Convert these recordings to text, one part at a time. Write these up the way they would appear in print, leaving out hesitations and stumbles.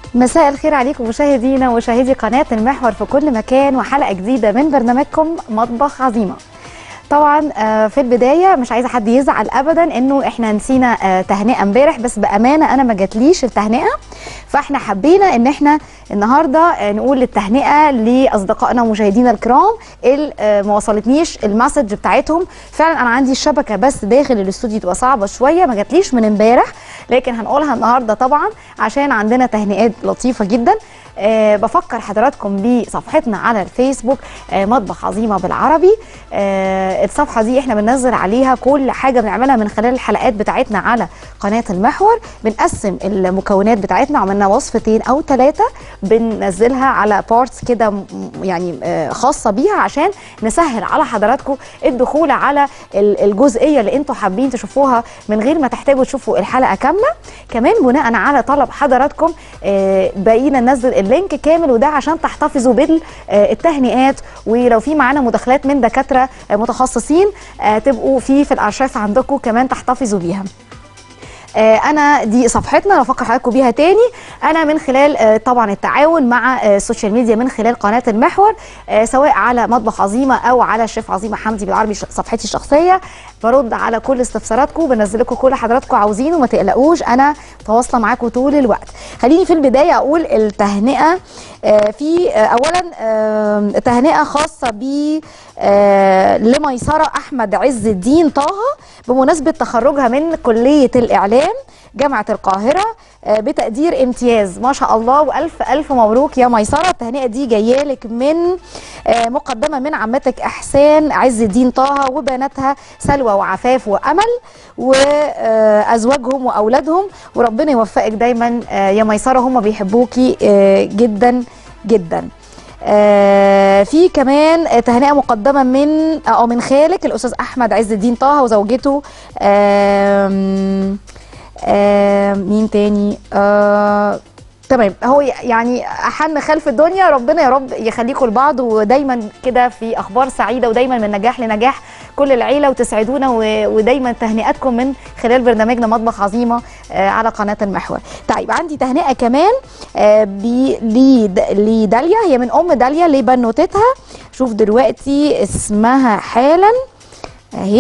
مساء الخير عليكم مشاهدينا ومشاهدي قناة المحور في كل مكان، وحلقة جديدة من برنامجكم مطبخ عظيمة. طبعا في البداية مش عايزة حد يزعل أبدا إنه إحنا نسينا تهنئة امبارح، بس بأمانة أنا ما جاتليش التهنئة، فإحنا حبينا إن إحنا النهاردة نقول التهنئة لأصدقائنا ومشاهدينا الكرام اللي ما وصلتنيش المسج بتاعتهم. فعلا أنا عندي الشبكة بس داخل الاستوديو تبقى صعبة شوية، ما جاتليش من امبارح، لكن هنقولها النهاردة طبعا عشان عندنا تهنئات لطيفة جدا. بفكر حضراتكم بصفحتنا على الفيسبوك مطبخ عظيمة بالعربي. الصفحة دي احنا بننزل عليها كل حاجة بنعملها من خلال الحلقات بتاعتنا على قناة المحور. بنقسم المكونات بتاعتنا، عملنا وصفتين او 3 بننزلها على بارتس كده يعني خاصة بيها عشان نسهل على حضراتكم الدخول على الجزئية اللي انتوا حابين تشوفوها من غير ما تحتاجوا تشوفوا الحلقة كاملة. كمان بناء على طلب حضراتكم بقينا ننزل اللينك كامل، وده عشان تحتفظوا بالتهنئات، ولو في معانا مداخلات من دكاترة متخصصين تبقوا في الارشيف عندكم كمان تحتفظوا بيها. انا دي صفحتنا بفكر حضراتكم بيها تاني. انا من خلال طبعا التعاون مع السوشيال ميديا من خلال قناه المحور، سواء على مطبخ عظيمه او على الشيف عظيمه حمدي بالعربي صفحتي الشخصيه، برد على كل استفساراتكم، بنزل لكم كل حضراتكم عاوزينه، وما تقلقوش انا متواصله معاكم طول الوقت. خليني في البدايه اقول التهنئه. في اولا تهنئه خاصه ب لميسره احمد عز الدين طه بمناسبه تخرجها من كليه الاعلام جامعه القاهره بتقدير امتياز. ما شاء الله، والف الف مبروك يا ميسره. التهنئه دي جايه لك من مقدمه من عمتك احسان عز الدين طه وبناتها سلوى وعفاف وامل وازواجهم واولادهم، وربنا يوفقك دايما يا ميسره، هم بيحبوكي جدا جدا. في كمان تهنئه مقدمه من خالك الاستاذ احمد عز الدين طه وزوجته مين تاني تمام، هو يعني احن خلف الدنيا. ربنا يا رب يخليكم لبعض، ودايما كده في اخبار سعيده، ودايما من نجاح لنجاح كل العيله، وتسعدونا ودايما تهنئاتكم من خلال برنامجنا مطبخ عظيمه على قناه المحور. طيب عندي تهنئه كمان لداليا، هي من ام داليا لبنوتتها، شوف دلوقتي اسمها حالا اهي،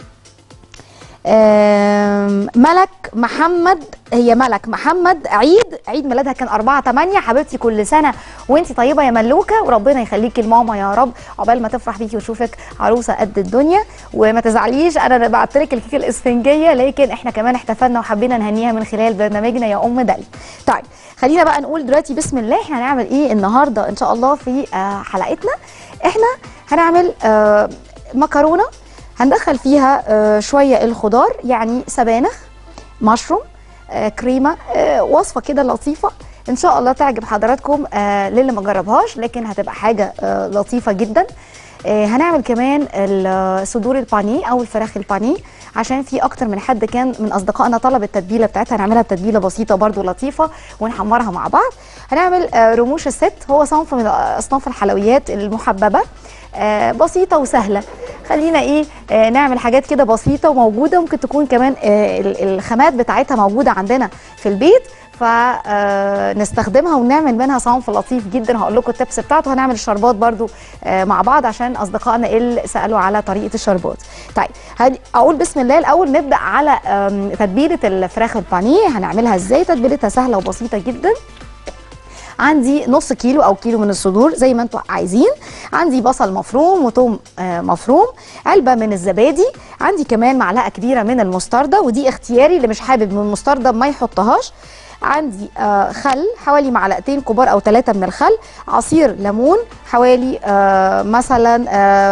ملك محمد. هي ملك محمد عيد ميلادها كان 4/8. حبيبتي كل سنه وانتي طيبه يا ملوكه، وربنا يخليكي لماما يا رب، عقبال ما تفرح بيكي وتشوفك عروسه قد الدنيا. وما تزعليش انا بعت لك الكيكه الاسفنجيه، لكن احنا كمان احتفلنا وحبينا نهنيها من خلال برنامجنا يا ام داليا. طيب خلينا بقى نقول دلوقتي بسم الله احنا هنعمل ايه النهارده ان شاء الله في حلقتنا. احنا هنعمل مكرونه هندخل فيها شويه الخضار، يعني سبانخ، مشروم، كريمه، وصفه كده لطيفه ان شاء الله تعجب حضراتكم للي ما جربهاش، لكن هتبقى حاجه لطيفه جدا. هنعمل كمان صدور البانيه او الفراخ البانيه، عشان في اكتر من حد كان من اصدقائنا طلب التتبيله بتاعتها، هنعملها بتتبيله بسيطه برده لطيفه ونحمرها مع بعض. هنعمل رموش الست، هو صنف من اصناف الحلويات المحببه، بسيطه وسهله. خلينا نعمل حاجات كده بسيطه وموجوده، ممكن تكون كمان الخامات بتاعتها موجوده عندنا في البيت، فنستخدمها ونعمل منها صنف لطيف جدا. هقول لكم التبس بتاعته. هنعمل الشربات برضو مع بعض عشان اصدقائنا اللي سالوا على طريقه الشربات. طيب اقول بسم الله الاول، نبدا على تتبيله الفراخ البانيه. هنعملها ازاي؟ تتبيلتها سهله وبسيطه جدا. عندي نص كيلو او كيلو من الصدور زي ما انتم عايزين. عندي بصل مفروم وثوم مفروم، علبه من الزبادي، عندي كمان معلقه كبيره من المستردة، ودي اختياري، اللي مش حابب من المستردة ما يحطهاش. عندي خل حوالي معلقتين كبار او 3 من الخل، عصير ليمون حوالي مثلا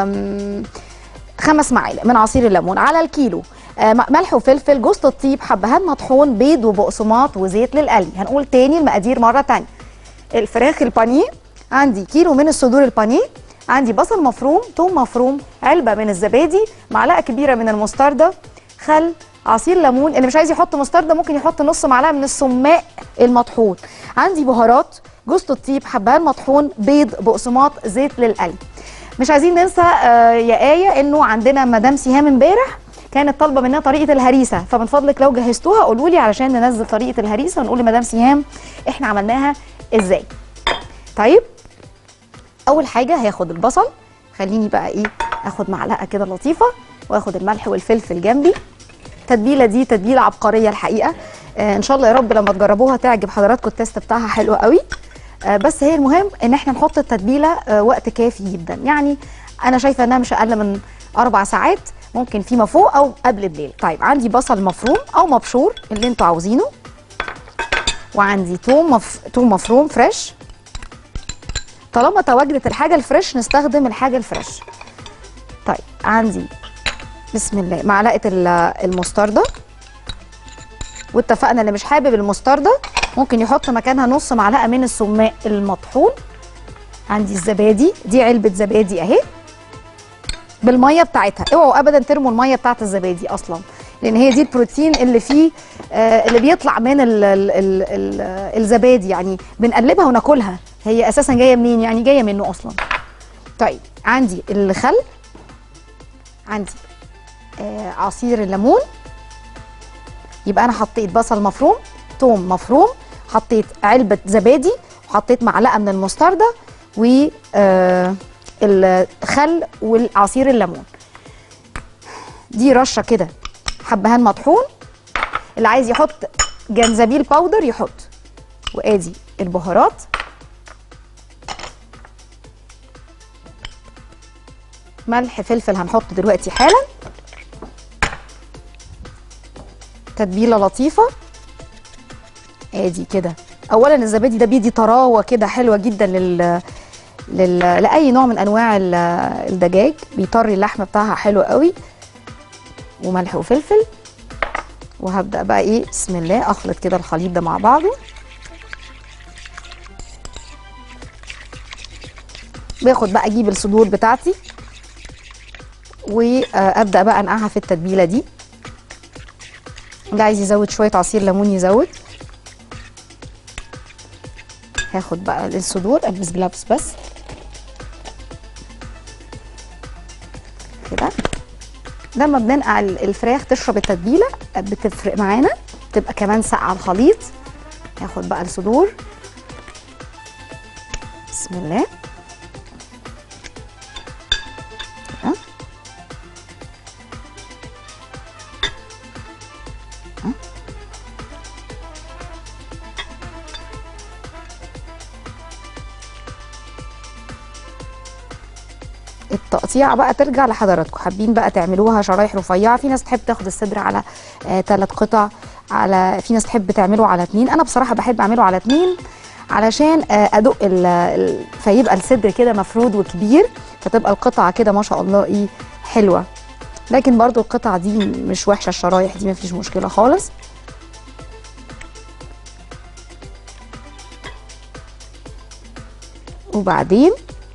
5 معالق من عصير الليمون على الكيلو، ملح وفلفل، جوز الطيب، حبهان مطحون، بيض وبقسماط وزيت للقلي. هنقول تاني المقادير مره تانيه. الفراخ البانيه، عندي كيلو من الصدور البانيه، عندي بصل مفروم، ثوم مفروم، علبه من الزبادي، معلقه كبيره من المستردة، خل، عصير ليمون، اللي مش عايز يحط مستردة ممكن يحط نص معلقه من السماق المطحون، عندي بهارات، جوز الطيب، حبهان مطحون، بيض، بقسماط، زيت للقلي. مش عايزين ننسى يا آية انه عندنا مدام سهام امبارح كانت طالبه مننا طريقه الهريسه، فمن فضلك لو جهزتوها قولوا لي علشان ننزل طريقه الهريسه ونقول لمدام سهام احنا عملناها ازاي. طيب اول حاجه هاخد البصل، خليني بقى ايه اخد معلقه كده لطيفه، واخد الملح والفلفل جنبي. التتبيله دي تتبيله عبقريه الحقيقه، ان شاء الله يا رب لما تجربوها تعجب حضراتكم، التيست بتاعها حلو قوي. بس هي المهم ان احنا نحط التتبيله وقت كافي جدا، يعني انا شايفه انها مش اقل من 4 ساعات، ممكن فيما فوق او قبل الليل. طيب عندي بصل مفروم او مبشور اللي انتوا عاوزينه، وعندي توم مفروم فريش. طالما تواجدت الحاجه الفريش نستخدم الحاجه الفريش. طيب عندي بسم الله معلقه المستردة، واتفقنا اللي مش حابب المستردة ممكن يحط مكانها نص معلقه من السماق المطحون. عندي الزبادي، دي علبه زبادي اهي بالميه بتاعتها، اوعوا ابدا ترموا الميه بتاعت الزبادي اصلا، لان هي دي البروتين اللي فيه اللي بيطلع من الزبادي، يعني بنقلبها وناكلها، هي اساسا جايه منين؟ يعني جايه منه اصلا. طيب عندي الخل، عندي عصير الليمون. يبقى انا حطيت بصل مفروم، توم مفروم، حطيت علبه زبادي، وحطيت معلقه من المستردة والخل والعصير الليمون. دي رشه كده حبهان مطحون، اللي عايز يحط جنزبيل باودر يحط. وادي البهارات، ملح فلفل هنحط دلوقتي حالا. تتبيله لطيفه ادي كده. اولا الزبادي ده بيدي طراوه كده حلوه جدا لاي نوع من انواع الدجاج، بيطري اللحمه بتاعها حلو قوي. وملح وفلفل، وهبدا بقى ايه بسم الله اخلط كده الخليط ده مع بعضه. باخد بقى اجيب الصدور بتاعتي وابدا بقى انقعها في التتبيله دي. اللي عايز يزود شويه عصير ليمون يزود. هاخد بقى الصدور، البس جلافز بس كده. لما بننقع الفراخ تشرب التتبيله بتفرق معانا، تبقى كمان ساقعه الخليط. هاخد بقى الصدور بسم الله كده. التقطيع بقى ترجع لحضراتكم، حابين بقى تعملوها شرايح رفيعه، في ناس تحب تاخد الصدر على 3 قطع، في ناس تحب تعمله على 2. انا بصراحه بحب اعمله على 2 علشان ادق فيبقى الصدر كده مفرود وكبير، فتبقى القطعه كده ما شاء الله ايه حلوه. لكن برضو القطعه دي مش وحشه، الشرايح دي مفيش مشكله خالص. وبعدين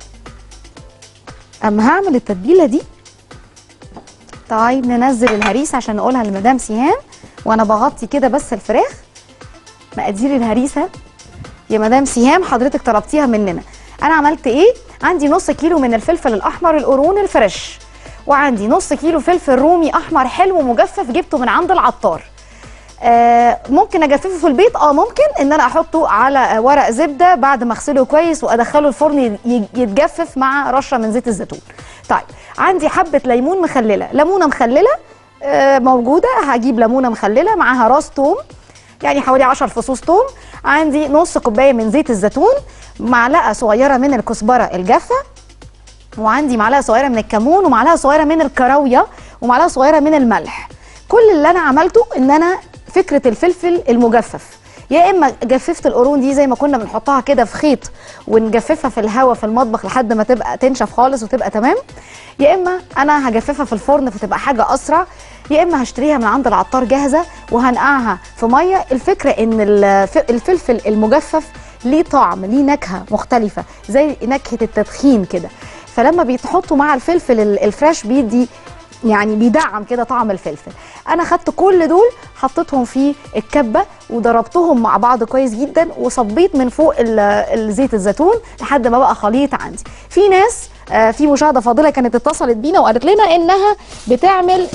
اما هعمل التتبيله دي، طيب ننزل الهريسه عشان نقولها لمدام سهام وانا بغطي كده بس الفراخ. مقادير الهريسه يا مدام سهام حضرتك طلبتيها مننا. انا عملت ايه؟ عندي نص كيلو من الفلفل الاحمر القرون الفريش، وعندي نص كيلو فلفل رومي احمر حلو مجفف جبته من عند العطار. ممكن اجففه في البيت، ممكن ان انا احطه على ورق زبده بعد ما اغسله كويس وادخله الفرن يتجفف مع رشه من زيت الزيتون. طيب عندي حبه ليمون مخلله، ليمونه مخلله موجوده، هجيب ليمونه مخلله معاها راس توم، يعني حوالي 10 فصوص توم. عندي نص كوبايه من زيت الزيتون، معلقه صغيره من الكزبره الجافه، وعندي معلقه صغيره من الكمون، ومعلقه صغيره من الكراويه، ومعلقه صغيره من الملح. كل اللي انا عملته ان انا فكره الفلفل المجفف، يا اما جففت القرون دي زي ما كنا بنحطها كده في خيط ونجففها في الهواء في المطبخ لحد ما تبقى تنشف خالص وتبقى تمام، يا اما انا هجففها في الفرن فتبقى حاجه اسرع، يا اما هشتريها من عند العطار جاهزه وهنقعها في ميه. الفكره ان الفلفل المجفف ليه طعم، ليه نكهه مختلفه زي نكهه التدخين كده، فلما بيتحطوا مع الفلفل الفريش بيدي يعني بيدعم كده طعم الفلفل. انا خدت كل دول حطيتهم في الكبه وضربتهم مع بعض كويس جدا، وصبيت من فوق الزيت الزيتون لحد ما بقى خليط عندي. في ناس في مشاهده فاضله كانت اتصلت بينا وقالت لنا انها بتعمل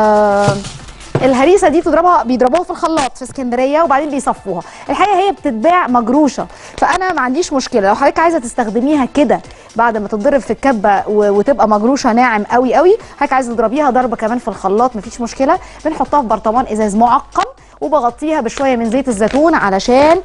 الهريسه دي بيضربوها في الخلاط في اسكندريه وبعدين بيصفوها. الحقيقه هي بتتباع مجروشه، فانا ما عنديش مشكله لو حضرتك عايزه تستخدميها كده بعد ما تتضرب في الكبه وتبقى مجروشه ناعم قوي قوي، حضرتك عايزه تضربيها ضربه كمان في الخلاط مفيش مشكله. بنحطها في برطمان ازاز معقم وبغطيها بشويه من زيت الزيتون علشان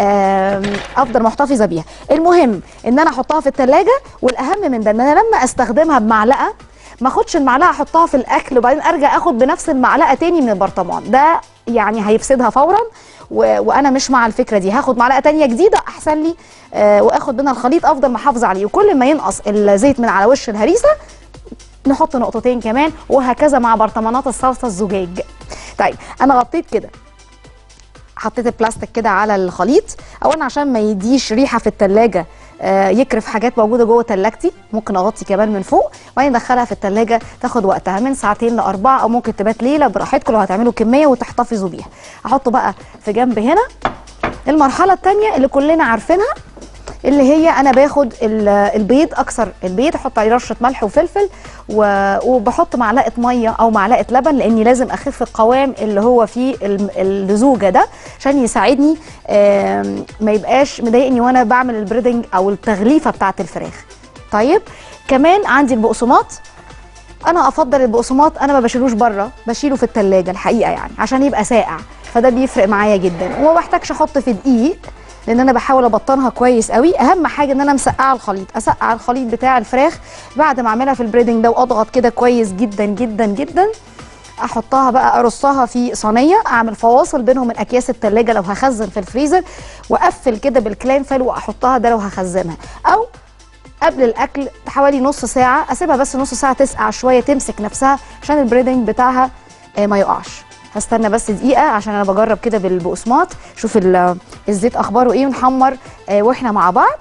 افضل محتفظه بيها. المهم ان انا احطها في الثلاجه، والاهم من ده ان انا لما استخدمها بمعلقه ما اخدش المعلقه احطها في الاكل وبعدين ارجع اخد بنفس المعلقه تاني من البرطمان، ده يعني هيفسدها فورا وانا مش مع الفكره دي. هاخد معلقه تانيه جديده احسن لي واخد منها الخليط افضل محافظه عليه، وكل ما ينقص الزيت من على وش الهريسه نحط نقطتين كمان، وهكذا مع برطمانات الصلصه الزجاج. طيب انا غطيت كده، حطيت البلاستيك كده على الخليط اولا عشان ما يديش ريحه في الثلاجه يكرف حاجات موجوده جوه ثلاجتي، ممكن اغطي كمان من فوق وبعدين ادخلها في الثلاجه تاخد وقتها من 2 ل4 ساعات او ممكن تبات ليله براحتكم لو هتعملوا كميه وتحتفظوا بيها. احطه بقى في جنب هنا. المرحله الثانيه اللي كلنا عارفينها اللي هي انا باخد البيض، اكسر البيض احط عليه رشه ملح وفلفل وبحط معلقه ميه او معلقه لبن لاني لازم اخف القوام اللي هو فيه اللزوجه ده عشان يساعدني ما يبقاش مضايقني وانا بعمل البريدنج او التغليفه بتاعه الفراخ. طيب كمان عندي البقسماط، انا افضل البقسماط انا ما بشيلوش بره، بشيله في الثلاجه الحقيقه يعني عشان يبقى ساقع، فده بيفرق معايا جدا وما بحتاجش احط في دقيق لان انا بحاول ابطنها كويس قوي. اهم حاجه ان انا مسقعه الخليط، اسقع الخليط بتاع الفراخ بعد ما اعملها في البريدنج ده واضغط كده كويس جدا جدا جدا. احطها بقى ارصها في صينيه، اعمل فواصل بينهم من اكياس الثلاجه لو هخزن في الفريزر، واقفل كده بالكلام فل واحطها ده لو هخزنها، او قبل الاكل بحوالي نص ساعه اسيبها بس نص ساعه تسقع شويه تمسك نفسها عشان البريدنج بتاعها ما يقعش. هستنى بس دقيقه عشان انا بجرب كده بالبقسماط شوف الزيت اخباره ايه ونحمر واحنا مع بعض.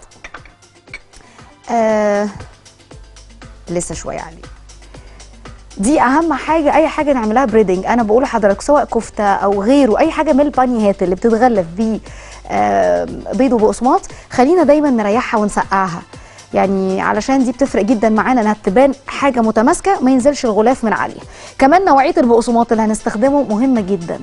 لسه شويه عليه. دي اهم حاجه، اي حاجه نعملها بريدنج انا بقول لحضرتك سواء كفته او غيره، اي حاجه من البانيهات اللي بتتغلف بيه بيض وبقسماط خلينا دايما نريحها ونسقعها يعني علشان دي بتفرق جدا معانا انها تبان حاجه متماسكه ما ينزلش الغلاف من عليها. كمان نوعيه البقسماط اللي هنستخدمه مهمه جدا.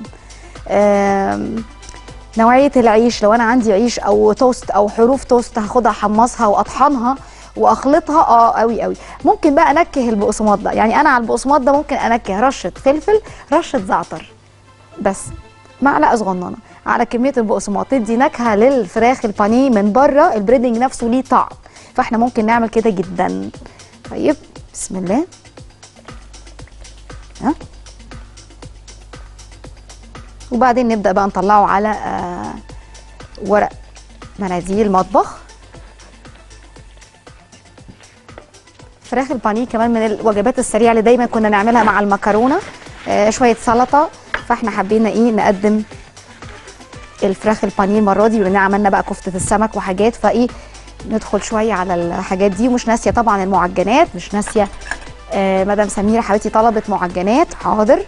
نوعيه العيش، لو انا عندي عيش او توست او حروف توست هاخدها احمصها واطحنها واخلطها قوي قوي. ممكن بقى انكه البقسماط ده، يعني انا على البقسماط ده ممكن انكه رشه فلفل رشه زعتر بس معلقه صغننه على كميه البقسماط تدي نكهه للفراخ البانيه من بره، البريدنج نفسه ليه طعم، فاحنا ممكن نعمل كده جدا. طيب بسم الله. وبعدين نبدا بقى نطلعه على ورق مناديل مطبخ. فراخ البانيه كمان من الوجبات السريعه اللي دايما كنا نعملها مع المكرونه، شويه سلطه، فاحنا حبينا ايه نقدم الفراخ البانيه المره دي بما عملنا بقى كفته السمك وحاجات، فايه ندخل شويه على الحاجات دي. ومش ناسيه طبعا المعجنات، مش ناسيه مدام سميره حبيبتي طلبت معجنات، حاضر.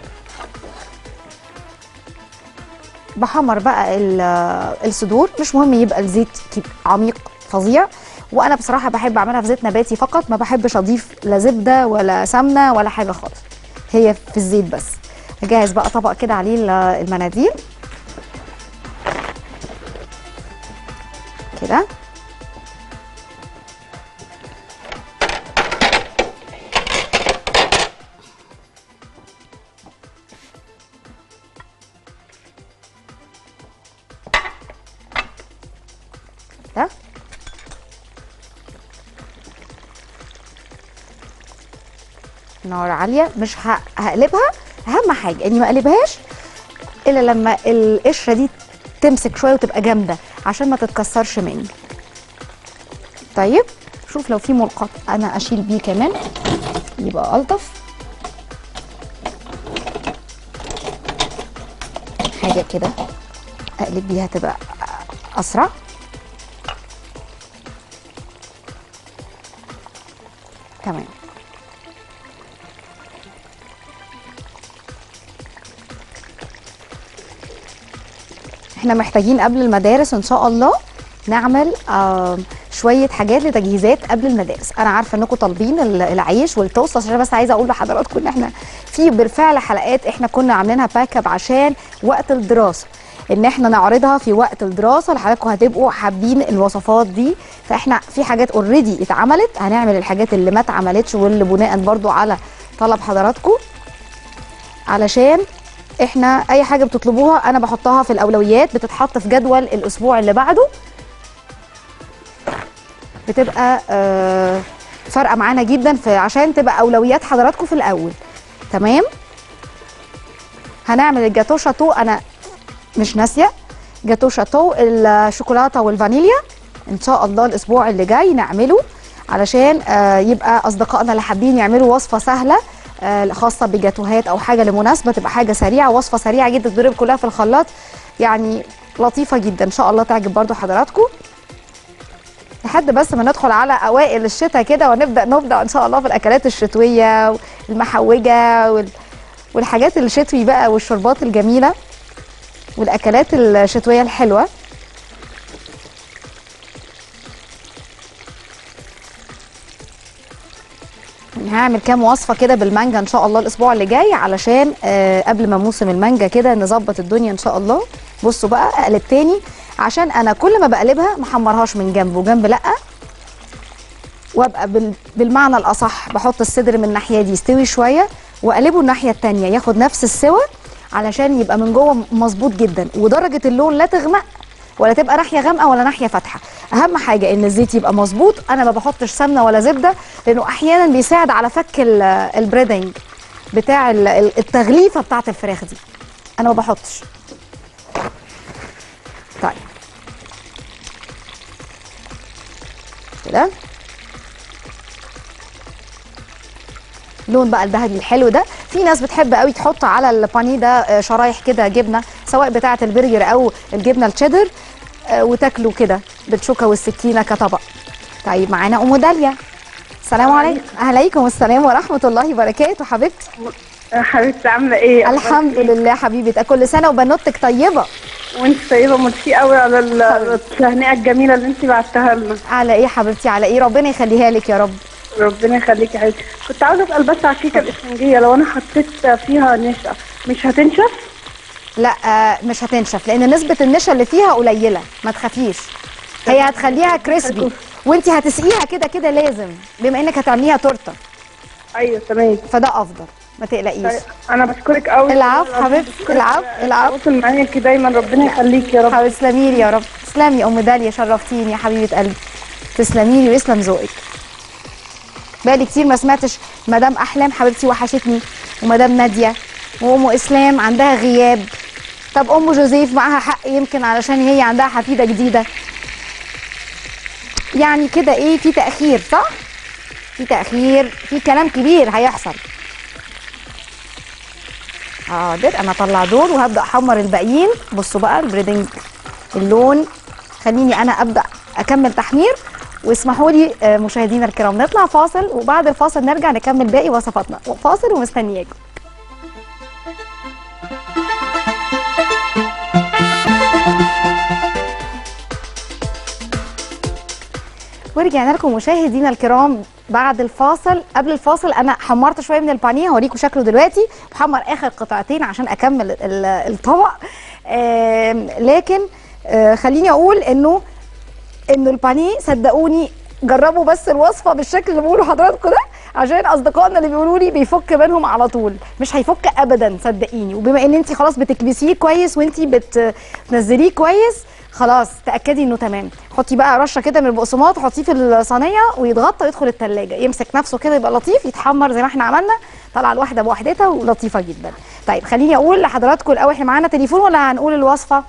بحمر بقى الصدور، مش مهم يبقى الزيت عميق فظيع، وانا بصراحه بحب اعملها في زيت نباتي فقط، ما بحبش اضيف لا زبده ولا سمنه ولا حاجه خالص، هي في الزيت بس. هجهز بقى طبق كده عليه المناديل كده. ده نار عاليه، مش هقلبها، اهم حاجه اني ما اقلبهاش الا لما القشره دي تمسك شويه وتبقى جامده عشان ما تتكسرش مني. طيب شوف لو في ملقط انا اشيل بيه كمان يبقى الطف حاجه كده، اقلب بيها تبقى اسرع. تمام. احنا محتاجين قبل المدارس ان شاء الله نعمل شويه حاجات لتجهيزات قبل المدارس. انا عارفه انكم طالبين العيش والتوست، عشان بس عايزه اقول لحضراتكم ان احنا في بالفعل حلقات احنا كنا عاملينها باك اب عشان وقت الدراسه، ان احنا نعرضها في وقت الدراسه لحضراتكم، هتبقوا حابين الوصفات دي. فاحنا في حاجات اوريدي اتعملت، هنعمل الحاجات اللي ما اتعملتش واللي بناء برضو على طلب حضراتكم، علشان احنا اي حاجه بتطلبوها انا بحطها في الاولويات، بتتحط في جدول الاسبوع اللي بعده، بتبقى فارقه معانا جدا عشان تبقى اولويات حضراتكم في الاول. تمام. هنعمل الجاتو شاتو، انا مش ناسيه جاتو شاتو الشوكولاته والفانيليا ان شاء الله الاسبوع اللي جاي نعمله، علشان يبقى اصدقائنا اللي حابين يعملوا وصفه سهله خاصه بجاتوهات او حاجه لمناسبه، تبقى حاجه سريعه، وصفه سريعه جدا تضرب كلها في الخلاط، يعني لطيفه جدا ان شاء الله تعجب برضو حضراتكم. لحد بس ما ندخل على اوائل الشتاء كده ونبدا ان شاء الله في الاكلات الشتويه والمحوجه والحاجات الشتوي بقى، والشربات الجميله والاكلات الشتويه الحلوه. هعمل كام وصفه كده بالمانجا ان شاء الله الاسبوع اللي جاي، علشان قبل ما موسم المانجا كده نظبط الدنيا ان شاء الله. بصوا بقى اقلب تاني، عشان انا كل ما بقلبها ما احمرهاش من جنب وجنب لا، وابقى بالمعنى الاصح بحط الصدر من الناحيه دي يستوي شويه واقلبه الناحيه الثانيه ياخد نفس السوى، علشان يبقى من جوه مظبوط جدا، ودرجه اللون لا تغمق ولا تبقى ناحيه غامقه ولا ناحيه فاتحه. اهم حاجه ان الزيت يبقى مظبوط. انا ما بحطش سمنه ولا زبده، لانه احيانا بيساعد على فك البريدنج بتاع التغليفه بتاعه الفراخ دي، انا ما بحطش. طيب كده لون بقى الذهبي الحلو ده. في ناس بتحب قوي تحط على البانيه ده شرايح كده جبنه، سواء بتاعه البرجر او الجبنه الشيدر، وتاكلوا كده بالشوكه والسكينه كطبق. طيب معانا ام داليا. السلام عليكم. عليكم السلام ورحمه الله وبركاته. حبيبتي حبيبتي عامله ايه؟ الحمد لله حبيبتي، كل سنه وبنوتك طيبه. وانت طيبه. ميرسي قوي على التهنئه الجميله اللي انت بعتها لنا. على ايه حبيبتي؟ على ايه؟ ربنا يخليها لك يا رب. ربنا يخليكي يا حبيبتي. كنت عاوزه اسال بس على الكيكه الاسفنجيه، لو انا حطيت فيها نشا مش هتنشف؟ لا مش هتنشف، لان نسبه النشا اللي فيها قليله، ما تخافيش. هي هتخليها كريسبي، وانت هتسقيها كده كده لازم، بما انك هتعمليها تورته. ايوه تمام. فده افضل، ما تقلقيش. انا بشكرك قوي. العفو حبيبتي، العفو. تواصل معاكي دايما، ربنا يخليكي يا رب. حبيبتي تسلمي لي يا رب. تسلمي يا ام داليا، شرفتيني يا حبيبه قلبي. تسلمي لي ويسلم ذوقك. بقالي كتير ما سمعتش مدام احلام حبيبتي، وحشتني، ومدام ناديه، وام اسلام عندها غياب. طب ام جوزيف معاها حق يمكن علشان هي عندها حفيده جديده، يعني كده ايه، في تاخير صح؟ في تاخير، في كلام كبير هيحصل. حاضر انا اطلع دول وهبدا احمر الباقيين. بصوا بقى البريدنج، اللون. خليني انا ابدا اكمل تحمير، واسمحوا لي مشاهدينا الكرام نطلع فاصل، وبعد الفاصل نرجع نكمل باقي وصفاتنا. فاصل ومستنياكم. ورجعنا لكم مشاهدينا الكرام بعد الفاصل. قبل الفاصل انا حمرت شويه من البانيه، هوريكم شكله دلوقتي. بحمر اخر قطعتين عشان اكمل الطبق. لكن خليني اقول انه البانيه صدقوني جربوا بس الوصفه بالشكل اللي بقوله حضراتكم ده، عشان اصدقائنا اللي بيقولوا لي بيفك منهم على طول. مش هيفك ابدا صدقيني، وبما ان انت خلاص بتكبسيه كويس وانت بتنزليه كويس، خلاص تاكدي انه تمام. حطي بقى رشه كده من البقسماط، حطيه في الصينيه ويتغطى ويدخل الثلاجه، يمسك نفسه كده يبقى لطيف، يتحمر زي ما احنا عملنا، طالعه الواحده بوحدتها ولطيفه جدا. طيب خليني اقول لحضراتكم الاول، احنا معانا تليفون ولا هنقول الوصفه؟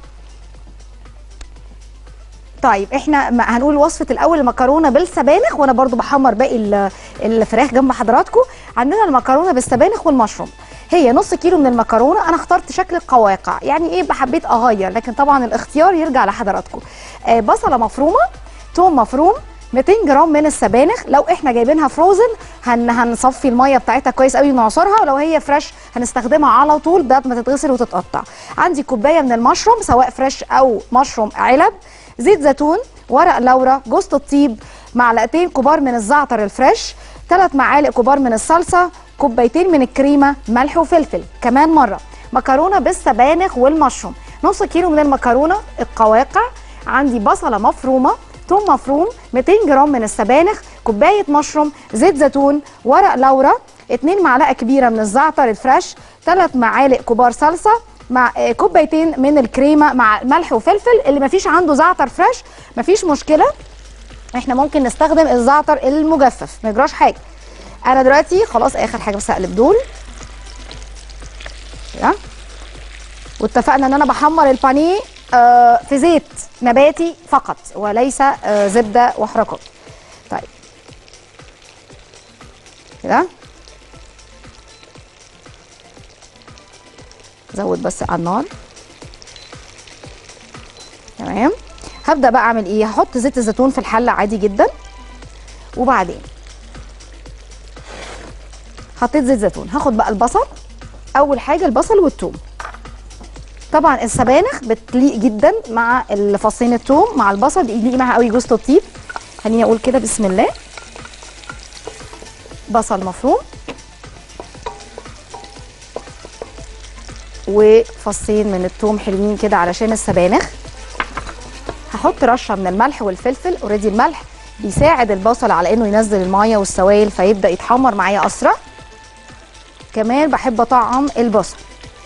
طيب احنا هنقول وصفه الاول المكرونه بالسبانخ، وانا برضو بحمر باقي الفراخ جنب حضراتكم. عندنا المكرونه بالسبانخ والمشروم. هي نص كيلو من المكرونه، انا اخترت شكل القواقع، يعني ايه حبيت اغير، لكن طبعا الاختيار يرجع لحضراتكم. بصله مفرومه، ثوم مفروم، 200 جرام من السبانخ. لو احنا جايبينها فروزن هنصفي الميه بتاعتها كويس قوي ونعصرها، ولو هي فريش هنستخدمها على طول بعد ما تتغسل وتتقطع. عندي كوبايه من المشروم سواء فريش او مشروم علب، زيت زيتون، ورق لورا، جوز الطيب، معلقتين كبار من الزعتر الفريش، 3 معالق كبار من الصلصه، كوبايتين من الكريمه، ملح وفلفل. كمان مره مكرونه بالسبانخ والمشروم، نص كيلو من المكرونه، القواقع، عندي بصله مفرومه، ثوم مفروم، 200 جرام من السبانخ، كوبايه مشروم، زيت زيتون، ورق لورا، 2 معلقه كبيره من الزعتر الفريش، 3 معالق كبار صلصه، مع كوبايتين من الكريمه مع ملح وفلفل. اللي مفيش عنده زعتر فريش مفيش مشكله، احنا ممكن نستخدم الزعتر المجفف ما يجراش حاجه. انا دلوقتي خلاص اخر حاجه بس اقلب دول كده، واتفقنا ان انا بحمر البانيه في زيت نباتي فقط وليس زبده وحركات. طيب كده زود بس على النار. تمام. هبدا بقى اعمل ايه؟ هحط زيت الزيتون في الحله عادي جدا، وبعدين حطيت زيت زيتون. هاخد بقى البصل، اول حاجه البصل والثوم. طبعا السبانخ بتليق جدا مع الفصين الثوم مع البصل، بيليق معاها قوي جوز الطيب. خليني اقول كده بسم الله. بصل مفروم وفصين من الثوم حلوين كده علشان السبانخ. هحط رشه من الملح والفلفل، اوريدي الملح بيساعد البصل على انه ينزل الميه والسوائل فيبدا يتحمر معايا اسرع. كمان بحب اطعم البصل.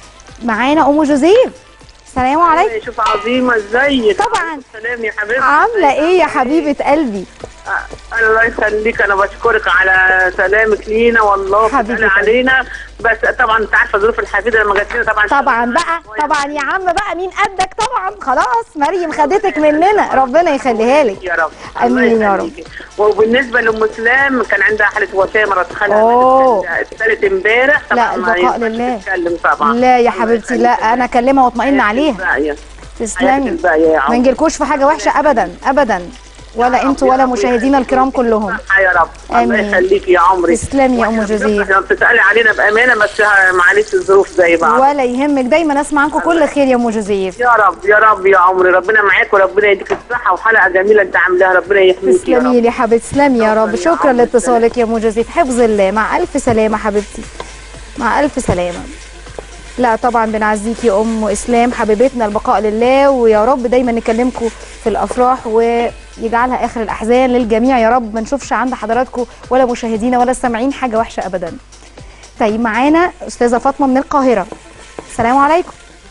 معانا ام جوزيف، السلام عليكم. شوف عظيمه ازيك؟ طبعا. سلام يا حبيبتي. عامله ايه يا حبيبه قلبي؟ الله يخليك، انا بشكرك على سلامك لينا والله حبيبتي علينا. بس طبعا انت عارفه ظروف الحفيده لما جت لنا طبعا يا عم بقى مين قدك طبعا. خلاص مريم خدتك مننا، ربنا يخليها لك يا رب. امين يا رب. وبالنسبه لام سلام كان عندها حاله وفاه مرات خالها الثالث امبارح. لا البقاء لله. تتكلم طبعا. لا يا حبيبتي، لا انا اكلمها واطمئن عليها. تسلمي، ما نجيلكوش في حاجه وحشه ابدا ابدا، ولا انتوا ولا مشاهدينا الكرام كلهم. يا رب. الله يخليكي يا عمري. تسلمي يا ام جوزيف. بتسالي علينا بامانه بس معلش الظروف زي بعض. ولا يهمك، دايما اسمع عنكم كل خير يا ام جوزيف. يا رب يا رب يا عمري، ربنا معاك وربنا يديك الصحه وحلقه جميله انت عاملاها، ربنا يحميك. تسلمي لي حبيبتي، تسلمي يا رب. شكرا لاتصالك يا ام جوزيف، حفظ الله. مع الف سلامه حبيبتي، مع الف سلامه. لا طبعا بنعزيكي يا ام اسلام حبيبتنا، البقاء لله، ويا رب دايما نكلمكم في الافراح ويجعلها اخر الاحزان للجميع يا رب. ما نشوفش عند حضراتكم ولا مشاهدينا ولا السامعين حاجه وحشه ابدا. طيب معانا استاذه فاطمه من القاهره، السلام عليكم.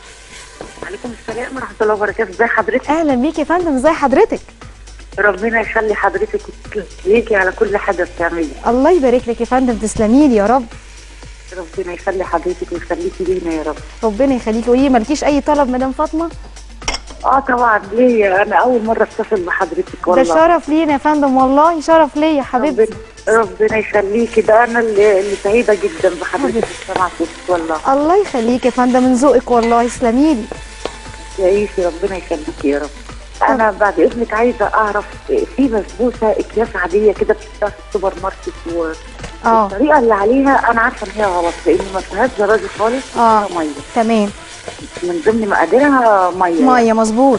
وعليكم السلام ورحمه الله وبركاته. ازي حضرتك؟ اهلا بيكي يا فندم، ازي حضرتك؟ ربنا يخلي حضرتك ويخليكي على كل حاجه بتعمليها. الله يبارك لك يا فندم، تسلمي لي يا رب. ربنا يخلي حضرتك ويخليكي لينا يا رب. ربنا يخليكي. وايه مالكيش اي طلب مدام فاطمه؟ طبعا ليا، انا اول مره اتصل بحضرتك والله. ده شرف لينا يا فندم، والله شرف ليا حبيبتي. ربنا يخليكي، ده انا اللي سعيده جدا بحضرتك سمعتك والله. الله يخليكي يا فندم، من ذوقك والله، تسلمي لي. تعيشي، ربنا يخليكي يا رب. انا بعد اذنك عايزه اعرف في بسبوسه اكياس عاديه كده بتتباع في السوبر ماركت الطريقه اللي عليها انا عارفه ان هي غلط لان ما فيهاش زرادي خالص. ميه. تمام. من ضمن مقاديرها ميه مظبوط.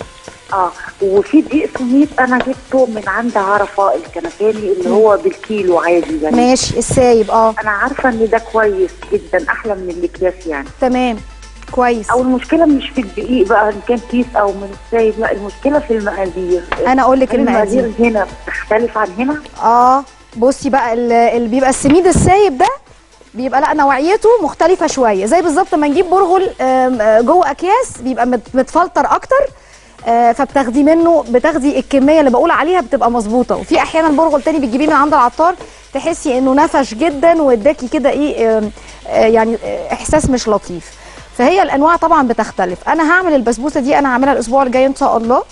وفي دقيق سميد انا جبته من عند عرفه الكنفاني اللي هو بالكيلو عادي يعني. ماشي. السايب انا عارفه ان ده كويس جدا، احلى من الاكياس يعني. تمام كويس. او المشكله مش في الدقيق بقى ان كان كيس او من السايب، لا المشكله في المقادير. انا اقول لك المقادير هنا بتختلف عن هنا. بصي بقى اللي بيبقى السميد السايب ده بيبقى لا نوعيته مختلفه شويه، زي بالظبط ما نجيب برغل جوه اكياس بيبقى متفلتر اكتر، فبتاخدي منه، بتاخدي الكميه اللي بقول عليها بتبقى مظبوطه. وفي احيانا برغل تاني بتجيبيه من عند العطار تحسي انه نفش جدا واداكي كده ايه يعني احساس مش لطيف. فهي الانواع طبعا بتختلف. انا هعمل البسبوسه دي، انا هعملها الاسبوع الجاي ان شاء الله،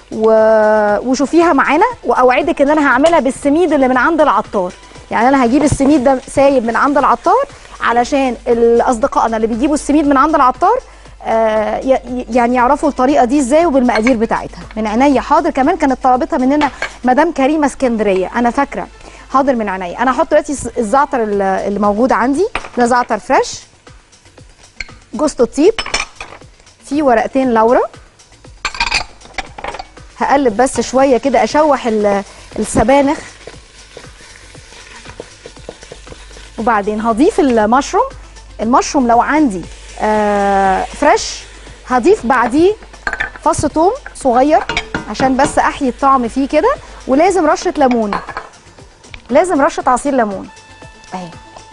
وشوفيها معانا، واوعدك ان انا هعملها بالسميد اللي من عند العطار. يعني انا هجيب السميد ده سايب من عند العطار علشان اصدقائنا اللي بيجيبوا السميد من عند العطار يعني يعرفوا الطريقه دي ازاي وبالمقادير بتاعتها. من عينيا حاضر. كمان كانت طلبتها مننا مدام كريمه اسكندريه، انا فاكره. حاضر من عينيا. انا هحط دلوقتي الزعتر اللي موجود عندي ده زعتر فريش، جوز الطيب، في ورقتين لورا، هقلب بس شويه كده، اشوح السبانخ، وبعدين هضيف المشروم. المشروم لو عندي فريش هضيف بعديه فص ثوم صغير عشان بس احيي الطعم فيه كده، ولازم رشه ليمون، لازم رشه عصير ليمون اهي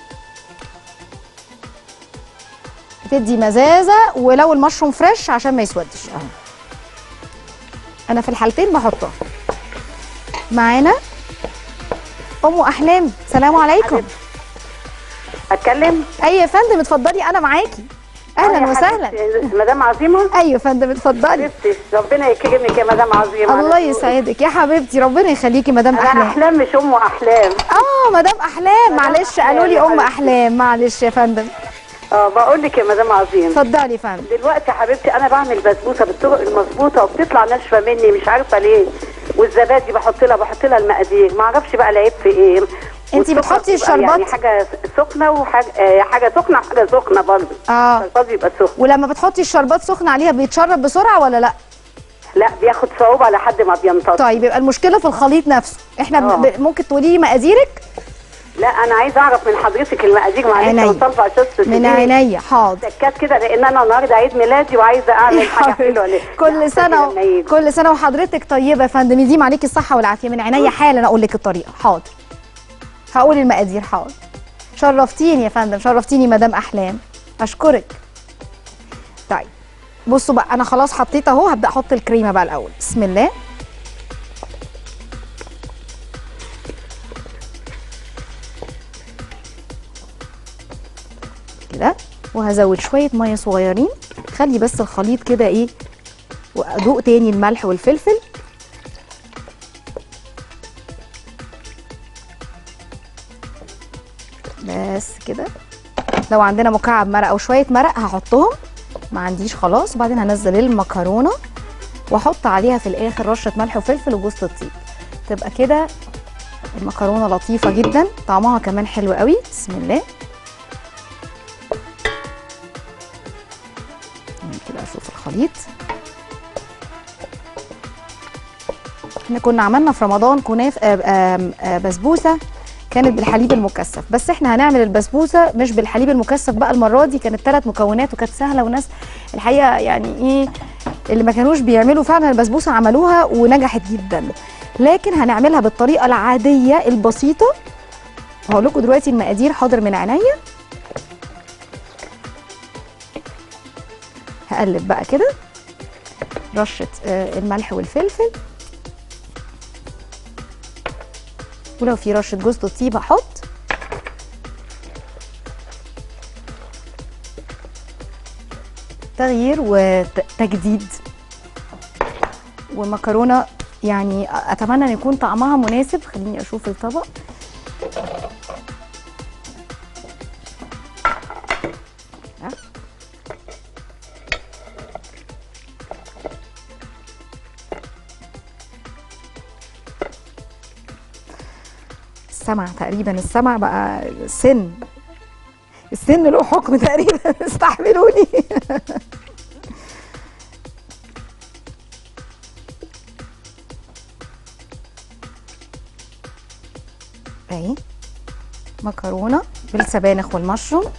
بتدي مزازه، ولو المشروم فريش عشان ما يسودش اهو. انا في الحالتين بحطها. معانا ام احلام، سلام عليكم. اتكلم؟ ايوه يا فندم اتفضلي، انا معاكي. اهلا وسهلا. مدام عظيمه. ايوه يا فندم اتفضلي. حبيبتي ربنا يكرمك يا مدام عظيمه. الله يسعدك يا حبيبتي، ربنا يخليكي مدام احلام. انا احلام مش ام احلام. مدام احلام، معلش قالوا لي ام احلام، معلش يا فندم. بقول لك يا مدام عظيم، اتفضلي يا فندم. دلوقتي يا حبيبتي انا بعمل بسبوسه بالطرق المظبوطه وبتطلع ناشفه مني، مش عارفه ليه. والزبادي بحط لها المقادير، ما اعرفش بقى العيب في ايه. انت بتحطي الشربات يعني حاجه سخنه وحاجه سخنه وحاجه سخنه برضه. الشربات بيبقى سخن. ولما بتحطي الشربات سخنه عليها بيتشرب بسرعه ولا لا؟ لا بياخد صعوبه لحد ما بيمتص. طيب يبقى المشكله في الخليط نفسه. احنا ممكن تقولي لي مقاديرك؟ لا انا عايزه اعرف من حضرتك المقادير، معلش طالبه عشان من عينيا. حاضر. تكات كده، لان انا النهارده عيد ميلادي وعايزه اعمل حاجه حلوه. كل سنه وحضرتك طيبه يا فندم، يديم عليكي الصحه والعافيه. من عينيا حالا اقول لك الطريقه. حاضر، هقول المقادير. حاضر. شرفتيني يا فندم، شرفتيني مدام احلام، اشكرك. طيب بصوا بقى، انا خلاص حطيت اهو، هبدا احط الكريمه بقى الاول. بسم الله. كده، وهزود شويه ميه صغيرين. خلي بس الخليط كده ايه، وادوق تاني الملح والفلفل. بس كده. لو عندنا مكعب مرق او شويه مرق هحطهم، ما عنديش خلاص. وبعدين هنزل المكرونه واحط عليها في الاخر رشه ملح وفلفل وجوز الطيب. تبقى كده المكرونه لطيفه جدا، طعمها كمان حلو قوي. بسم الله. كده اشوف الخليط. احنا كنا عملنا في رمضان بسبوسه كانت بالحليب المكثف، بس احنا هنعمل البسبوسه مش بالحليب المكثف بقى المره دي. كانت 3 مكونات وكانت سهله، وناس الحقيقه يعني ايه اللي ما كانوش بيعملوا فعلا البسبوسه عملوها ونجحت جدا. لكن هنعملها بالطريقه العاديه البسيطه. هقول لكم دلوقتي المقادير. حاضر من عينيا. هقلب بقى كده رشه الملح والفلفل، ولو في رشه جوز الطيب هحط. تغيير وتجديد. ومكرونه يعني اتمنى ان يكون طعمها مناسب. خليني اشوف الطبق. السمع تقريبا، السمع بقى السن له حكم تقريبا. استحملوني. اهي مكرونه بالسبانخ والمشروم.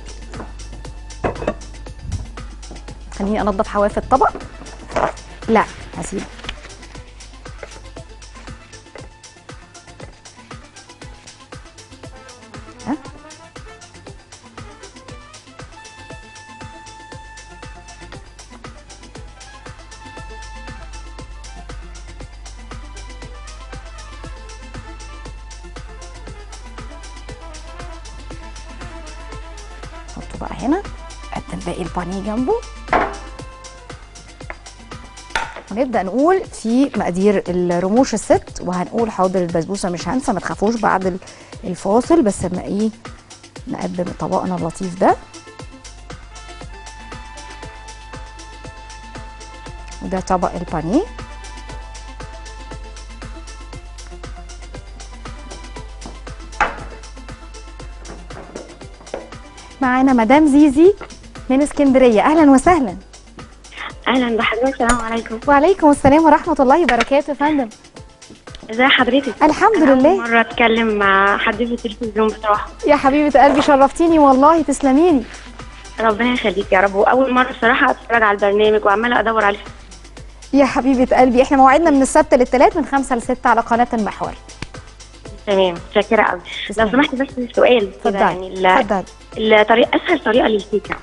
خليني انضف حواف الطبق. لا هسيبه. حطه بقى هنا. قدم باقي البانيه جنبه. ونبدا نقول في مقادير الرموش الست، وهنقول حاضر البسبوسه مش هنسى، ما تخافوش بعد الفاصل. بس اما ايه نقدم طبقنا اللطيف ده. وده طبق البانيه. معانا مدام زيزي من اسكندريه. اهلا وسهلا. اهلا بحضرتك. السلام عليكم. وعليكم السلام ورحمه الله وبركاته يا فندم. ازي حضرتك؟ الحمد أنا لله. أول مرة اتكلم مع حد في التلفزيون بصراحة. يا حبيبه قلبي شرفتيني والله، تسلميلي. ربنا يخليك يا رب. واول مرة بصراحة اتفرج على البرنامج وعمالة ادور عليه. يا حبيبه قلبي، احنا موعدنا من السبت للثلاث من 5 ل 6 على قناه المحور. تمام، شاكرة قوي. لو سمحتي بس سؤال كده، يعني الطريقة اسهل طريقة للكيكة.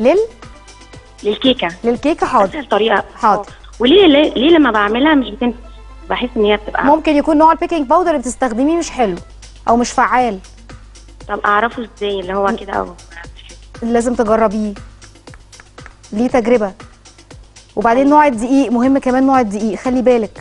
للكيكه حاضر. اسهل طريقة حاضر. وليه ليه لما بعملها مش بتنفع؟ بحس ان هي بتبقى ممكن يكون نوع البيكنج باودر اللي بتستخدميه مش حلو او مش فعال. طب اعرفه ازاي اللي هو كده؟ او لازم تجربيه، ليه تجربه. وبعدين نوع الدقيق مهم كمان، نوع الدقيق خلي بالك.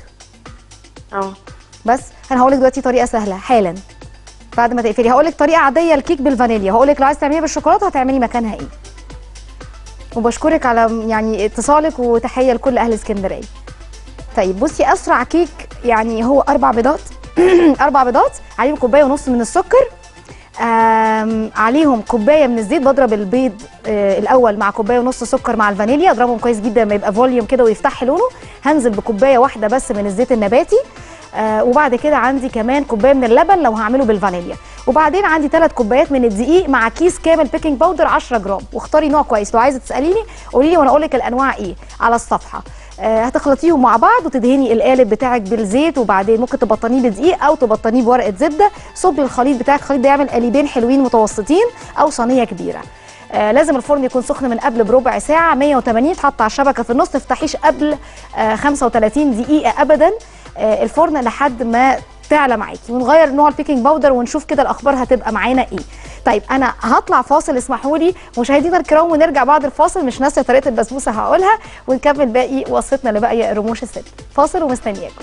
بس انا هقول لك دلوقتي طريقه سهله حالا بعد ما تقفلي. هقول لك طريقه عاديه الكيك بالفانيليا، هقول لك لو عايزه تعمليها بالشوكولاته هتعملي مكانها ايه. وبشكرك على يعني اتصالك، وتحيه لكل اهل اسكندريه. طيب بصي، اسرع كيك يعني هو 4 بيضات 4 بيضات، عليهم كوبايه ونص من السكر، عليهم كوبايه من الزيت. بضرب البيض الاول مع كوبايه ونص سكر مع الفانيليا، اضربهم كويس جدا لما يبقى فوليوم كده ويفتح لونه. هنزل بكوبايه واحده بس من الزيت النباتي، وبعد كده عندي كمان كوبايه من اللبن لو هعمله بالفانيليا، وبعدين عندي 3 كوبايات من الدقيق مع كيس كامل بيكنج باودر 10 جرام. واختاري نوع كويس، لو عايزه تساليني قولي لي وانا اقول لك الانواع ايه على الصفحه. هتخلطيهم مع بعض وتدهني القالب بتاعك بالزيت، وبعدين ممكن تبطنيه بدقيق او تبطنيه بورقه زبده. صبي الخليط بتاعك، الخليط ده يعمل قالبين حلوين متوسطين او صينيه كبيره. لازم الفرن يكون سخن من قبل بربع ساعه، 180، تحط على الشبكه في النص، تفتحيش قبل 35 دقيقه ابدا الفرن لحد ما تعلى معاكي، ونغير نوع البيكنج باودر ونشوف كده الاخبار هتبقى معانا ايه. طيب انا هطلع فاصل، اسمحوا لي مشاهدينا الكرام، ونرجع بعد الفاصل. مش ناسيه طريقه البسبوسه هقولها، ونكمل باقي وصفتنا لباقي رموش الست. فاصل ومستنياكم.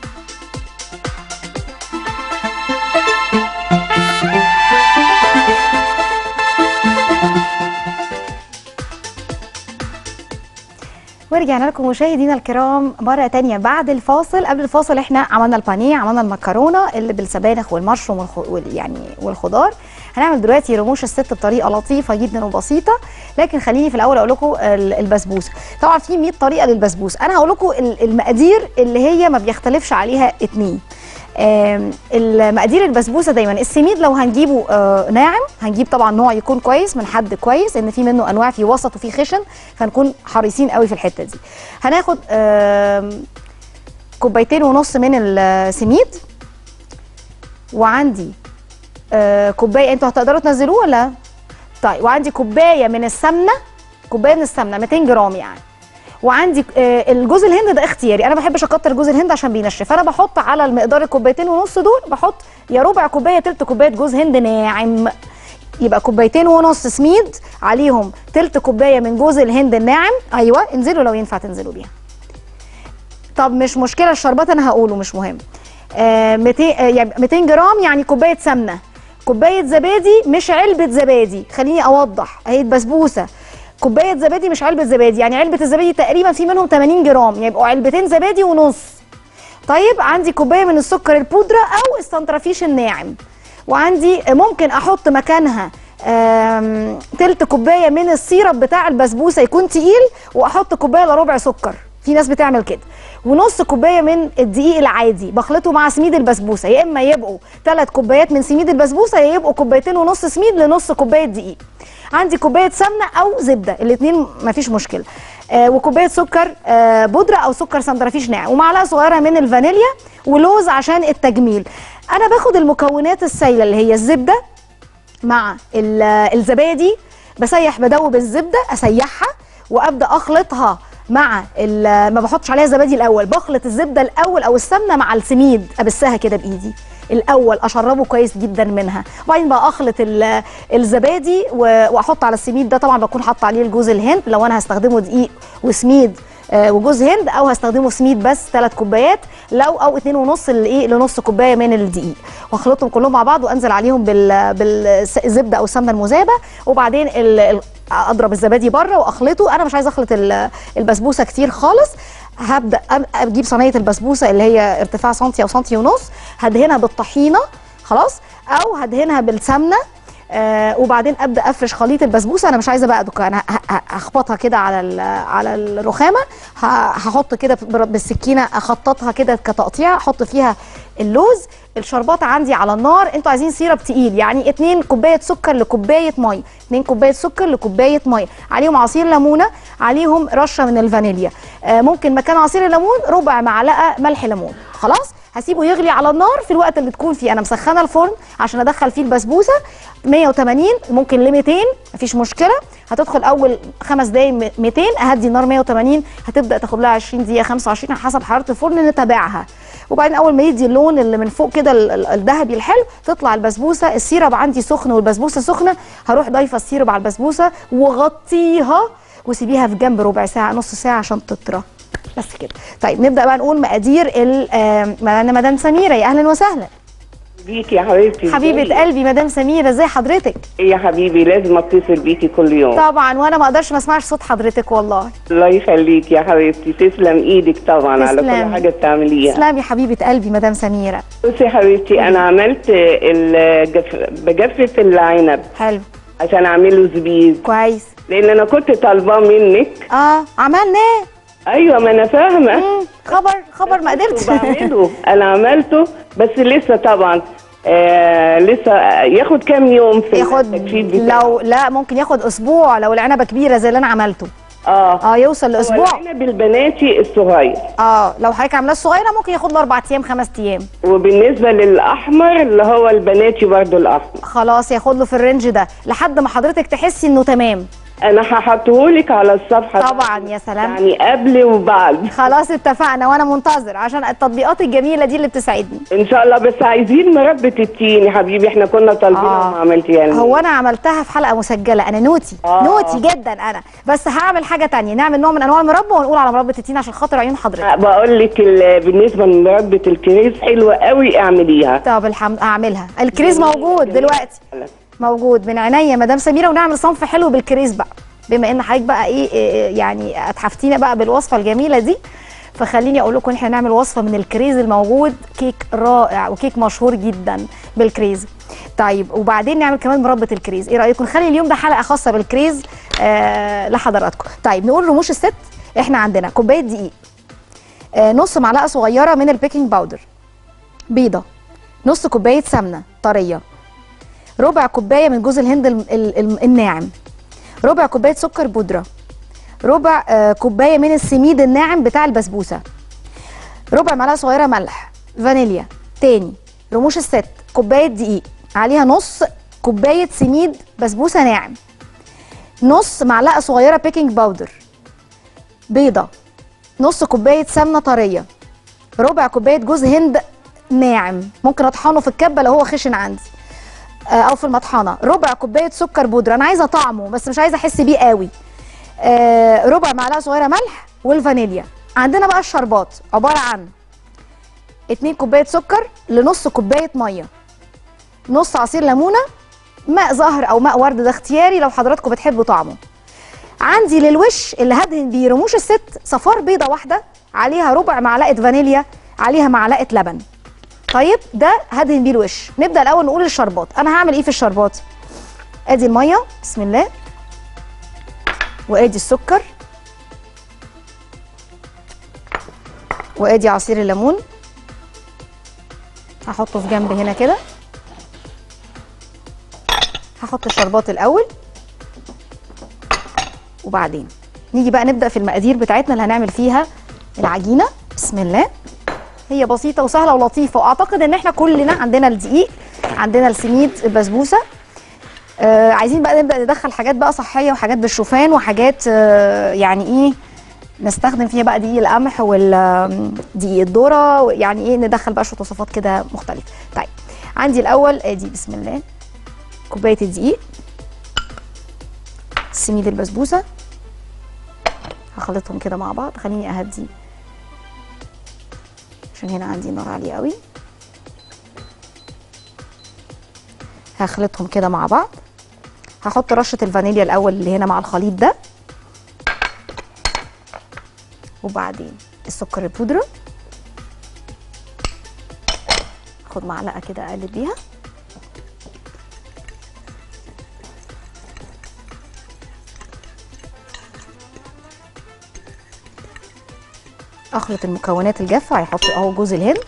ورجعنا لكم مشاهدينا الكرام مرة تانية بعد الفاصل. قبل الفاصل احنا عملنا البانيه، عملنا المكرونة اللي بالسبانخ والمشروم والخضار. هنعمل دلوقتي رموش الست بطريقة لطيفة جدا وبسيطة، لكن خليني في الأول أقول لكم البسبوسة. طبعا في 100 طريقة للبسبوسة، أنا هقول لكم المقادير اللي هي ما بيختلفش عليها 2. المقادير البسبوسه دايما السميد لو هنجيبه ناعم، هنجيب طبعا نوع يكون كويس من حد كويس، ان في منه انواع، في وسط وفي خشن، فنكون حريصين قوي في الحته دي. هناخد 2.5 كوباية من السميد، وعندي كوبايه، انتوا هتقدروا تنزلوه ولا؟ طيب، وعندي كوبايه من السمنه، 200 جرام يعني. وعندي الجوز الهند ده اختياري، انا ما بحبش اكتر جوز الهند عشان بينشف، فانا بحط على المقدار 2.5 كوباية دول بحط يا ربع كوبايه تلت كوبايه جوز هند ناعم، يبقى 2.5 كوباية سميد عليهم تلت كوبايه من جوز الهند الناعم. ايوه انزلوا لو ينفع تنزلوا بيها. طب مش مشكله، الشربات انا هقوله مش مهم. 200 جرام يعني كوبايه سمنه، كوبايه زبادي مش علبه زبادي، خليني اوضح اهي البسبوسه كوبايه زبادي مش علبه زبادي، يعني علبه الزبادي تقريبا في منهم 80 جرام، يعني يبقوا علبتين زبادي ونص. طيب عندي كوبايه من السكر البودره او السنترفيش الناعم، وعندي ممكن احط مكانها تلت كوبايه من السيرب بتاع البسبوسه يكون تقيل، واحط كوبايه الا ربع سكر، في ناس بتعمل كده، ونص كوبايه من الدقيق العادي بخلطه مع سميد البسبوسه، يا اما يبقوا 3 كوبايات من سميد البسبوسه يا يبقوا 2.5 كوباية سميد لنص كوبايه دقيق. عندي كوبايه سمنه او زبده، الاثنين مفيش مشكله، وكوبايه سكر بودره او سكر سندرفيش ناعم، ومعلقه صغيره من الفانيليا، ولوز عشان التجميل. انا باخد المكونات السائله اللي هي الزبده مع الزبادي، بدوب الزبده اسيحها وابدا اخلطها مع ما بحطش عليها زبادي الاول، بخلط الزبده الاول او السمنه مع السميد، ابسها كده بايدي الاول، اشربه كويس جدا منها، وبعدين بقى اخلط الزبادي واحط على السميد ده. طبعا بكون حاطه عليه الجوز الهند لو انا هستخدمه دقيق وسميد وجوز هند، او هستخدمه سميد بس 3 كوبايات او 2.5 لنص كوبايه من الدقيق، واخلطهم كلهم مع بعض وانزل عليهم بالزبده او السمنه المذابه، وبعدين اضرب الزبادي بره واخلطه. انا مش عايزه اخلط البسبوسه كتير خالص، هبدا اجيب صينيه البسبوسه اللي هي ارتفاع سنتي او سنتي ونص، هدهنها بالطحينه خلاص، او هدهنها بالسمنه وبعدين ابدا افرش خليط البسبوسه. انا مش عايزه بقى ادوك، انا هخبطها كده على الرخامه، هحط كده بالسكينه اخططها كده كتقطيع، احط فيها اللوز. الشربات عندي على النار، انتوا عايزين سيرب تقيل يعني 2 كوبايه سكر لكوبايه ميه، 2 كوبايه سكر لكوبايه ميه، عليهم عصير ليمونه، عليهم رشه من الفانيليا، ممكن مكان عصير الليمون ربع معلقه ملح ليمون. خلاص هسيبه يغلي على النار في الوقت اللي تكون فيه انا مسخنه الفرن عشان ادخل فيه البسبوسه 180 ممكن ل 200 مفيش مشكله. هتدخل اول 5 دقايق 200، اهدي النار 180، هتبدا تاخد لها 20 دقيقه 25 على حسب حراره الفرن نتابعها. وبعدين اول ما يدي اللون اللي من فوق كده الذهبي الحلو تطلع البسبوسه. السيرب عندي سخن والبسبوسه سخنه، هروح ضايفه السيرب على البسبوسه وغطيها وسيبيها في جنب ربع ساعه نص ساعه عشان تطرى بس كده. طيب نبدا بقى نقول مقادير مدام سميره. يا اهلا وسهلا بيكي يا حبيبتي. حبيبه قلبي مدام سميره، ازي حضرتك؟ ايه يا حبيبي، لازم اتصل بيكي كل يوم طبعا، وانا ما اقدرش ما اسمعش صوت حضرتك والله. الله يخليكي يا حبيبتي، تسلم ايدك طبعا على كل حاجه بتعمليها. تسلمي حبيبه قلبي مدام سميره. بصي يا حبيبتي، انا عملت بجفف العنب حلو عشان اعمله زبيب كويس، لان انا كنت طالباه منك. عملناه. ايوه ما انا فاهمه. خبر ما قدرتش بعمله. انا عملته بس لسه طبعا لسه ياخد كام يوم في التجفيف بتاعه. لو لا ممكن ياخد اسبوع لو العنبه كبيره زي اللي انا عملته. يوصل لاسبوع. العنب البناتي الصغير. لو حضرتك عاملاه الصغيره ممكن ياخد له 4 ايام 5 ايام. وبالنسبه للاحمر اللي هو البناتي برضه الاحمر خلاص ياخد له في الرينج ده لحد ما حضرتك تحسي انه تمام. انا هحطهولك على الصفحه طبعا. يا سلام، يعني قبل وبعد. خلاص اتفقنا، وانا منتظر عشان التطبيقات الجميله دي اللي بتساعدني ان شاء الله. بس عايزين مربى التين يا حبيبي، احنا كنا طالبينها وما عملتيها لنا. هو انا عملتها في حلقه مسجله، انا نوتي جدا انا، بس هعمل حاجه تانية، نعمل نوع من انواع المربى ونقول على مربى التين عشان خاطر عيون حضرتك. بقول لك بالنسبه لمربى الكريز حلوه قوي، اعمليها. طب الحمد اعملها. الكريز موجود دلوقتي، موجود من عينيا مدام سميره، ونعمل صنف حلو بالكريز بقى، بما ان حضرتك بقى يعني اتحفتينا بقى بالوصفه الجميله دي، فخليني اقول لكم احنا هنعمل وصفه من الكريز الموجود، كيك رائع وكيك مشهور جدا بالكريز. طيب وبعدين نعمل كمان مربى الكريز، ايه رايكم؟ نخلي اليوم ده حلقه خاصه بالكريز لحضراتكم. طيب نقول رموش الست. احنا عندنا كوبايه دقيق، نص معلقه صغيره من البيكنج باودر، بيضه، نص كوبايه سمنه طريه، ربع كوبايه من جوز الهند الناعم، ربع كوبايه سكر بودره، ربع كوبايه من السميد الناعم بتاع البسبوسه، ربع معلقه صغيره ملح، فانيليا. تاني، رموش الست كوبايه دقيق عليها نص كوبايه سميد بسبوسه ناعم، نص معلقه صغيره بيكنج باودر، بيضه، نص كوبايه سمنه طريه، ربع كوبايه جوز هند ناعم، ممكن اطحنه في الكبه لو هو خشن عندي او في المطحنه، ربع كوبايه سكر بودره، انا عايزه طعمه بس مش عايزه احس بيه قوي، ربع معلقه صغيره ملح، والفانيليا. عندنا بقى الشربات عباره عن 2 كوبايه سكر لنص كوبايه ميه، نص عصير ليمونه، ماء زهر او ماء ورد ده اختياري لو حضراتكم بتحبوا طعمه. عندي للوش اللي هدهن بيه رموش الست صفار بيضه واحده، عليها ربع معلقه فانيليا، عليها معلقه لبن. طيب ده هدهن بيه الوش. نبدا الاول نقول الشربات. انا هعمل ايه في الشربات؟ ادي الميه بسم الله، وادي السكر، وادي عصير الليمون، هحطه في جنب هنا كده. هحط الشربات الاول وبعدين نيجي بقى نبدا في المقادير بتاعتنا اللي هنعمل فيها العجينه. بسم الله. هي بسيطه وسهله ولطيفه، واعتقد ان احنا كلنا عندنا الدقيق، عندنا السميد، البسبوسه. عايزين بقى نبدا ندخل حاجات بقى صحيه وحاجات بالشوفان وحاجات يعني ايه نستخدم فيها بقى دقيق القمح والدقيق الذره، يعني ايه ندخل بقى شويه وصفات كده مختلفه. طيب عندي الاول ادي بسم الله كوبايه الدقيق، سميد البسبوسه، هخلطهم كده مع بعض. خليني اهدي عشان هنا عندي نار عاليه قوي. هخلطهم كده مع بعض. هحط رشه الفانيليا الاول اللي هنا مع الخليط ده، وبعدين السكر البودره، اخد معلقه كده اقلب بيها، اخلط المكونات الجافه. هيحط اهو جوز الهند،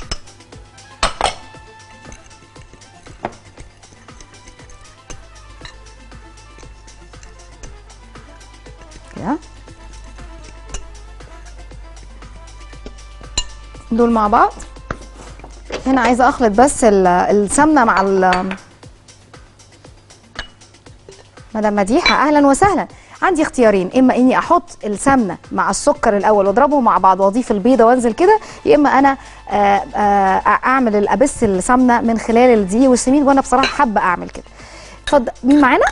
كده دول مع بعض. هنا عايزه اخلط بس السمنه مع مدام مديحه اهلا وسهلا. عندي اختيارين، اما اني احط السمنه مع السكر الاول واضربهم مع بعض واضيف البيضه وانزل كده، يا اما انا اعمل الابس السمنه من خلال الدقيق والسميد، وانا بصراحه حابه اعمل كده. اتفضل، مين معانا؟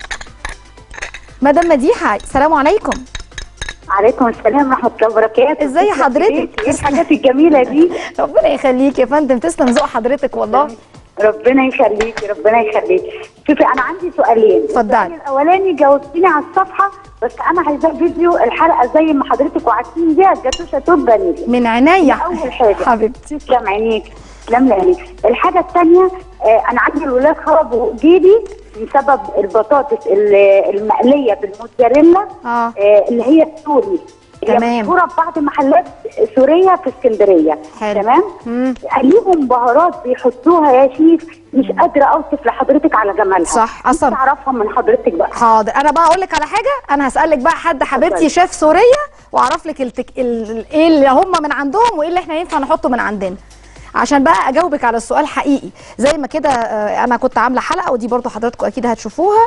مدام مديحه السلام عليكم. عليكم السلام ورحمه الله وبركاته. ازي حضرتك؟ ايه الحاجات الجميله دي؟ ربنا يخليكي يا فندم، تسلم ذوق حضرتك والله. ربنا يخليكي ربنا يخليكي. شوفي انا عندي سؤالين. اتفضلي. السؤال الاولاني جاوبتيني على الصفحه، بس انا عايزاه فيديو الحلقه زي ما حضرتك وعدتيني بيها، الجاتوشه توب فانيليا. من عينيا اول حاجه حبيبتي. تسلم عينيك تسلم عينيك. الحاجه الثانيه انا عندي الولاد خربوا جيبي بسبب البطاطس المقليه بالموتزاريلا اللي هي السوري. تمام. مشهوره ببعض محلات سوريه في اسكندريه. تمام. ليهم بهارات بيحطوها يا شيف مش قادره اوصف لحضرتك على جمالها. صح اصلا تعرفها من حضرتك بقى. حاضر. انا بقى اقول لك على حاجه، انا هسالك بقى حد حبيبتي شيف سوريه واعرف لك ايه اللي هم من عندهم وايه اللي احنا ينفع نحطه من عندنا، عشان بقى اجاوبك على السؤال حقيقي. زي ما كده انا كنت عامله حلقه، ودي برضو حضراتكم اكيد هتشوفوها،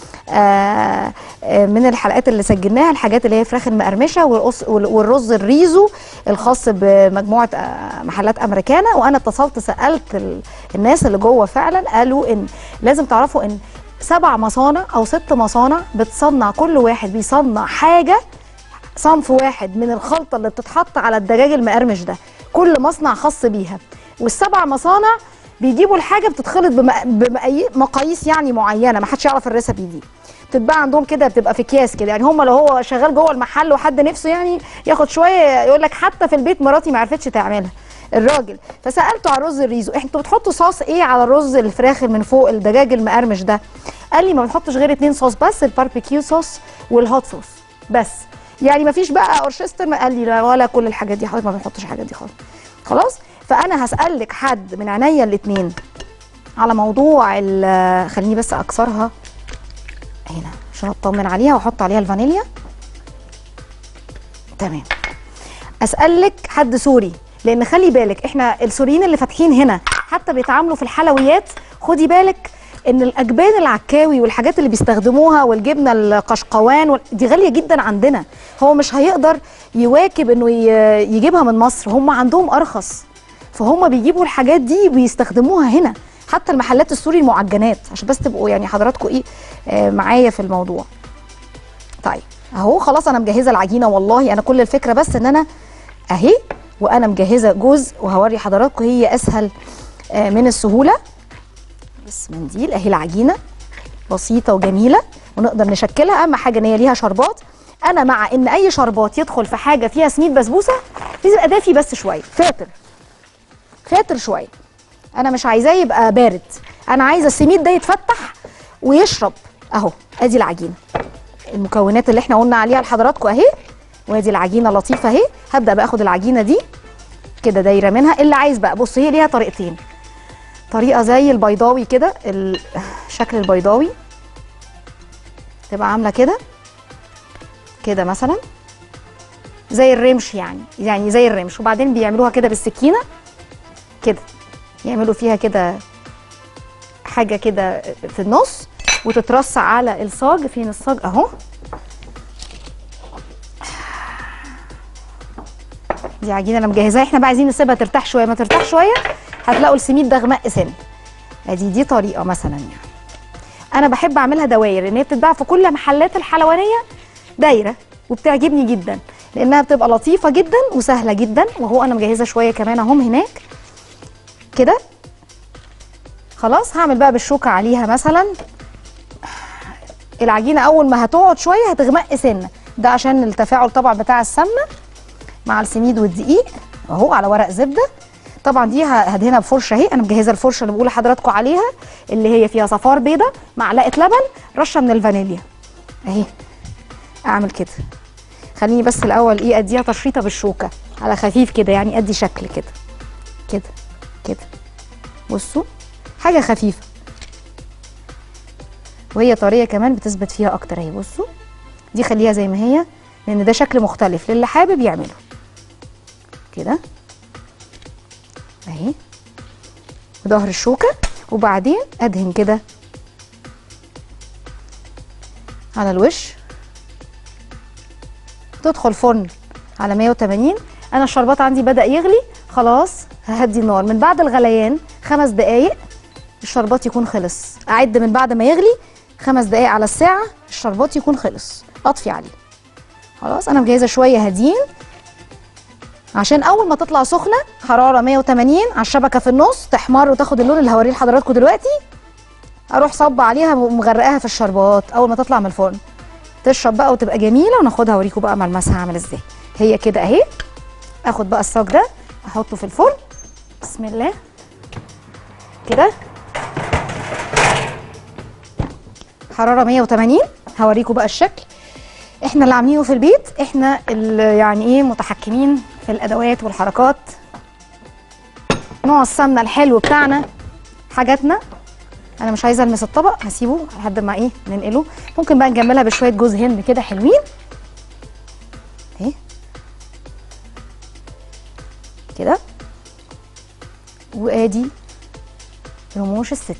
من الحلقات اللي سجلناها، الحاجات اللي هي فراخ المقرمشه والرز الريزو الخاص بمجموعه محلات امريكانا. وانا اتصلت سالت الناس اللي جوه، فعلا قالوا ان لازم تعرفوا ان 7 مصانع او 6 مصانع بتصنع، كل واحد بيصنع حاجه صنف واحد من الخلطه اللي بتتحط على الدجاج المقرمش ده، كل مصنع خاص بيها. وال7 مصانع بيجيبوا الحاجه بتتخلط بمقاييس يعني معينه، ما حدش يعرف الريسبي دي، بتتباع عندهم كده، بتبقى في اكياس كده. يعني هم لو هو شغال جوه المحل وحد نفسه يعني ياخد شويه، يقول لك حتى في البيت مراتي ما عرفتش تعملها الراجل. فسالته على الرز الريزو، انتوا بتحطوا صوص ايه على الرز الفراخ من فوق الدجاج المقرمش ده؟ قال لي ما بنحطش غير 2 صوص بس، الباربيكيو صوص والهوت صوص بس، يعني ما فيش بقى اورشستر. قال لي لا، ولا كل الحاجات دي حضرتك ما بنحطش الحاجات دي خالص. خلاص. فانا هسالك حد من عينيا الاثنين على موضوع خليني بس اكسرها هنا عشان اطمن عليها واحط عليها الفانيليا. تمام. اسالك حد سوري، لان خلي بالك احنا السوريين اللي فاتحين هنا حتى بيتعاملوا في الحلويات، خدي بالك ان الاجبان العكاوي والحاجات اللي بيستخدموها والجبنه القشقوان دي غاليه جدا عندنا، هو مش هيقدر يواكب انه يجيبها من مصر، هم عندهم ارخص، فهم بيجيبوا الحاجات دي ويستخدموها هنا، حتى المحلات السوري المعجنات، عشان بس تبقوا يعني حضراتكم ايه معايا في الموضوع. طيب اهو خلاص انا مجهزه العجينه، والله انا كل الفكره بس ان انا اهي، وانا مجهزه جوز وهوري حضراتكم هي اسهل من السهوله. بس منديل اهي العجينه بسيطه وجميله ونقدر نشكلها، اهم حاجه ان هي ليها شربات. انا مع ان اي شربات يدخل في حاجه فيها سميد بسبوسه لازم يبقى دافي بس شويه، فاتر شويه، انا مش عايزاه يبقى بارد، انا عايزه السميد ده يتفتح ويشرب. اهو ادي العجينه، المكونات اللي احنا قلنا عليها لحضراتكم اهي، وادي العجينه لطيفه اهي. هبدا بقى اخد العجينه دي كده دايره منها. اللي عايز بقى بص، هي ليها طريقتين، طريقه زي البيضاوي كده، الشكل البيضاوي تبقى عامله كده مثلا زي الرمش، يعني زي الرمش، وبعدين بيعملوها كده بالسكينه كده، يعملوا فيها كده حاجه كده في النص وتترص على الصاج. فين الصاج؟ اهو. دي عجينه انا مجهزاها، احنا بقى عايزين نسيبها ترتاح شويه، ما ترتاح شويه هتلاقوا السميد ده غمق سن. دي طريقه مثلا، يعني انا بحب اعملها دواير، ان هي بتتباع في كل محلات الحلوانيه دايره، وبتعجبني جدا لانها بتبقى لطيفه جدا وسهله جدا. وهو انا مجهزه شويه كمان اهم هناك كده. خلاص هعمل بقى بالشوكه عليها مثلا. العجينه اول ما هتقعد شويه هتغمق سنه، ده عشان التفاعل طبعا بتاع السمنه مع السميد والدقيق اهو على ورق زبده. طبعا دي هدهنها بفرشه اهي، انا مجهزه الفرشه اللي بقول لحضراتكم عليها اللي هي فيها صفار بيضه، معلقه لبن، رشه من الفانيليا اهي. اعمل كده خليني بس الاول ايه اديها تشريطه بالشوكه على خفيف كده، يعني ادي شكل كده كده كده. بصوا حاجه خفيفه وهي طريه كمان بتثبت فيها اكتر اهي. بصوا دي خليها زي ما هي لان ده شكل مختلف للي حابب يعمله كده اهي ظهر الشوكه. وبعدين ادهن كده على الوش. تدخل فرن على 180. انا الشربات عندي بدأ يغلي خلاص، ههدي النار. من بعد الغليان 5 دقايق الشربات يكون خلص. اعد من بعد ما يغلي 5 دقايق على الساعه الشربات يكون خلص، اطفي عليه. خلاص انا مجهزه شويه هدين عشان اول ما تطلع سخنه حراره 180 على الشبكه في النص تحمر وتاخد اللون اللي هوريه لحضراتكم دلوقتي. اروح صب عليها ومغرقاها في الشربات اول ما تطلع من الفرن تشرب بقى وتبقى جميله. وناخدها اوريكم بقى ملمسها عامل ازاي. هي كده اهي. اخد بقى الصاج ده احطه في الفرن بسم الله كده حراره 180. هوريكم بقى الشكل. احنا اللي عاملينه في البيت، احنا اللي يعني ايه متحكمين في الادوات والحركات. نوع السمنه الحلو بتاعنا حاجاتنا. انا مش عايزه المس الطبق، هسيبه لحد ما ايه ننقله. ممكن بقى نجملها بشويه جوز هند كده حلوين اهي كده. وادي رموش الست.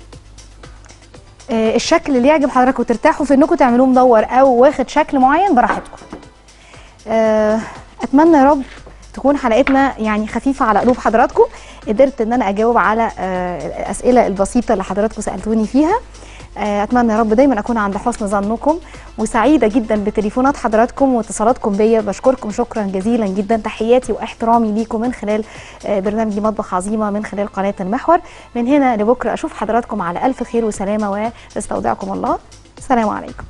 الشكل اللي يعجب حضراتكم وترتاحوا في انكم تعملوه مدور او واخد شكل معين براحتكم. اتمنى يا رب تكون حلقتنا يعني خفيفه على قلوب حضراتكم. قدرت ان انا اجاوب على الاسئله البسيطه اللي حضراتكم سالتوني فيها. اتمنى يا رب دايما اكون عند حسن ظنكم، وسعيده جدا بتليفونات حضراتكم واتصالاتكم بيا. بشكركم شكرا جزيلا جدا. تحياتي واحترامي ليكم من خلال برنامجي مطبخ عظيمه من خلال قناه المحور. من هنا لبكره اشوف حضراتكم على الف خير وسلامه واستودعكم الله. السلام عليكم.